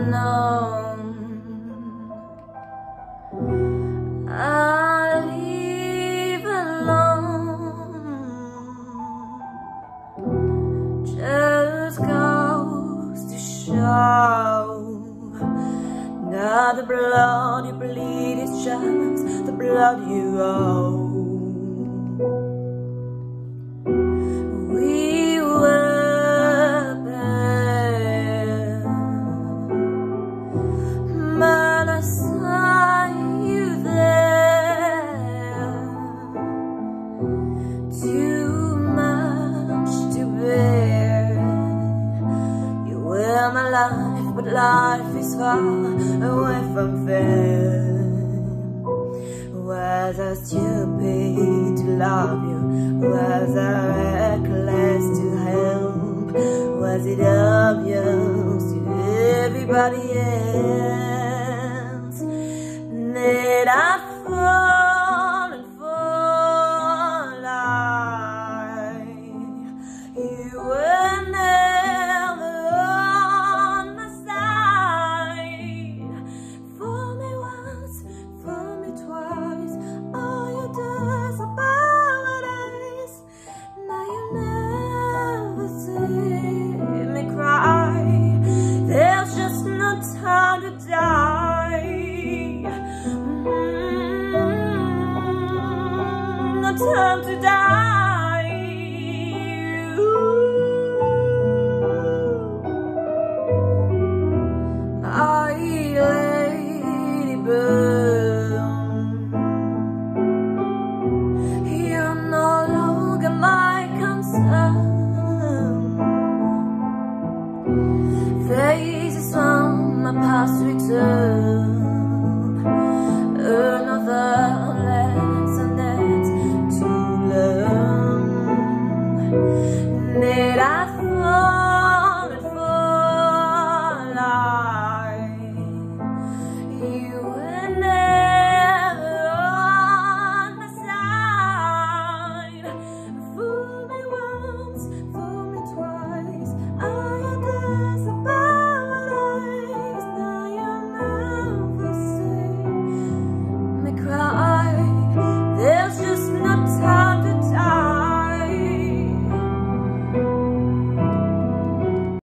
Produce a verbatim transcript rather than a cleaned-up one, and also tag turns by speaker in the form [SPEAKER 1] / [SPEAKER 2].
[SPEAKER 1] unknown. I leave alone. Just goes to show that the blood you bleed is just the blood you owe. We were there, but I saw you there. Too much to bear. You were my life, but life is far away from fair. Was I stupid to love you? Was I reckless to help? Was it obvious to everybody else? Did I fall and fall like you were never on my side? For me once, for me twice, all you do is a paradise. Now you never see me cry. There's just no time to die. Mm-hmm. No time to die. Ooh. I lady bird, you're no longer my concern. Faces from my past return. Another lesson that to learn. Did I